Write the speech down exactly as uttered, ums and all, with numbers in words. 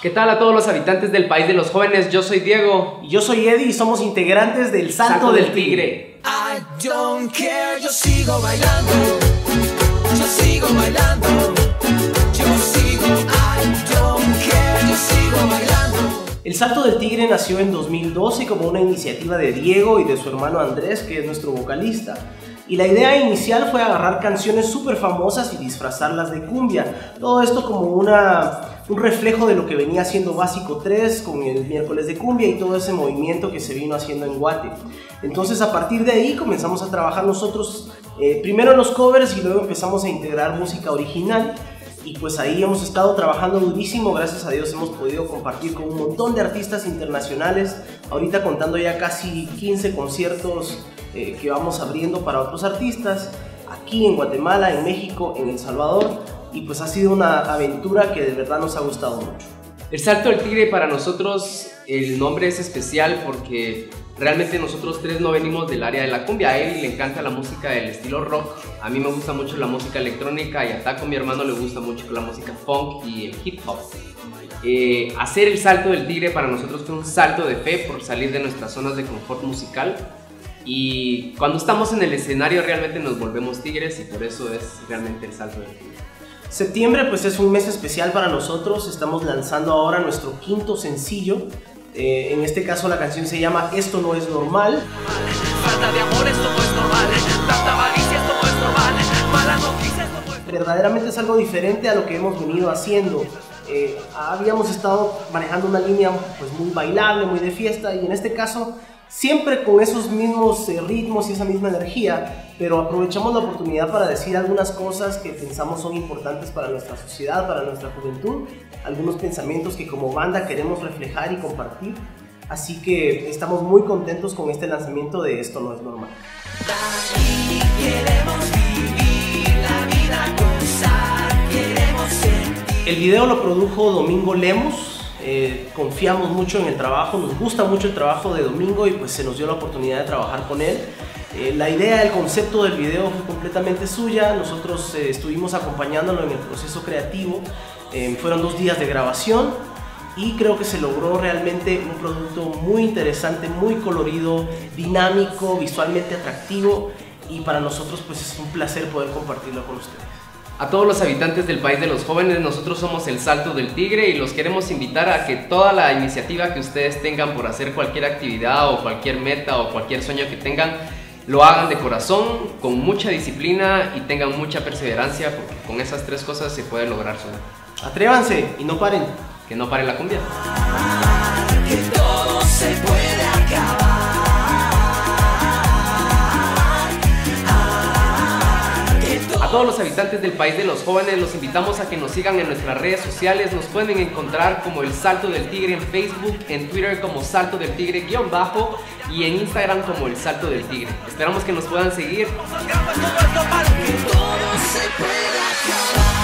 ¿Qué tal a todos los habitantes del país de los jóvenes? Yo soy Diego. Y yo soy Eddie y somos integrantes del Salto, Salto del Tigre. I don't care, yo sigo bailando, yo sigo bailando, yo sigo, I don't care, yo sigo bailando. El Salto del Tigre nació en dos mil doce como una iniciativa de Diego y de su hermano Andrés, que es nuestro vocalista. Y la idea inicial fue agarrar canciones súper famosas y disfrazarlas de cumbia. Todo esto como una, un reflejo de lo que venía haciendo Básico tres con el miércoles de cumbia y todo ese movimiento que se vino haciendo en Guate. Entonces a partir de ahí comenzamos a trabajar nosotros eh, primero en los covers y luego empezamos a integrar música original. Y pues ahí hemos estado trabajando durísimo, gracias a Dios hemos podido compartir con un montón de artistas internacionales, ahorita contando ya casi quince conciertos eh, que vamos abriendo para otros artistas, aquí en Guatemala, en México, en El Salvador, y pues ha sido una aventura que de verdad nos ha gustado mucho. El Salto del Tigre para nosotros, el nombre es especial porque realmente nosotros tres no venimos del área de la cumbia. A él le encanta la música del estilo rock, a mí me gusta mucho la música electrónica y a Taco, mi hermano, le gusta mucho la música funk y el hip hop. Eh, hacer el Salto del Tigre para nosotros fue un salto de fe por salir de nuestras zonas de confort musical, y cuando estamos en el escenario realmente nos volvemos tigres y por eso es realmente el Salto del Tigre. Septiembre pues es un mes especial para nosotros, estamos lanzando ahora nuestro quinto sencillo. Eh, en este caso la canción se llama Esto no es normal. Falta de amor, esto no es normal. Tanta avaricia, esto no es normal. Malas noticias, esto no es normal. Verdaderamente es algo diferente a lo que hemos venido haciendo. Eh, habíamos estado manejando una línea pues muy bailable, muy de fiesta, y en este caso siempre con esos mismos eh, ritmos y esa misma energía, pero aprovechamos la oportunidad para decir algunas cosas que pensamos son importantes para nuestra sociedad, para nuestra juventud, algunos pensamientos que como banda queremos reflejar y compartir, así que estamos muy contentos con este lanzamiento de Esto no es normal. Y queremos vivir la vida, gozar, queremos sentir. El video lo produjo Domingo Lemos. Eh, confiamos mucho en el trabajo, nos gusta mucho el trabajo de Domingo y pues se nos dio la oportunidad de trabajar con él. Eh, la idea, el concepto del video fue completamente suya, nosotros eh, estuvimos acompañándolo en el proceso creativo, eh, fueron dos días de grabación y creo que se logró realmente un producto muy interesante, muy colorido, dinámico, visualmente atractivo, y para nosotros pues es un placer poder compartirlo con ustedes. A todos los habitantes del país de los jóvenes, nosotros somos el Salto del Tigre y los queremos invitar a que toda la iniciativa que ustedes tengan por hacer cualquier actividad o cualquier meta o cualquier sueño que tengan, lo hagan de corazón, con mucha disciplina y tengan mucha perseverancia, porque con esas tres cosas se puede lograr su. Atrévanse y no paren. Que no pare la cumbia. Que todo se puede acabar. A todos los habitantes del país de los jóvenes los invitamos a que nos sigan en nuestras redes sociales. Nos pueden encontrar como el Salto del Tigre en Facebook, en Twitter como Salto del Tigre guión bajo y en Instagram como el Salto del Tigre. Esperamos que nos puedan seguir. Que todo se puede acabar.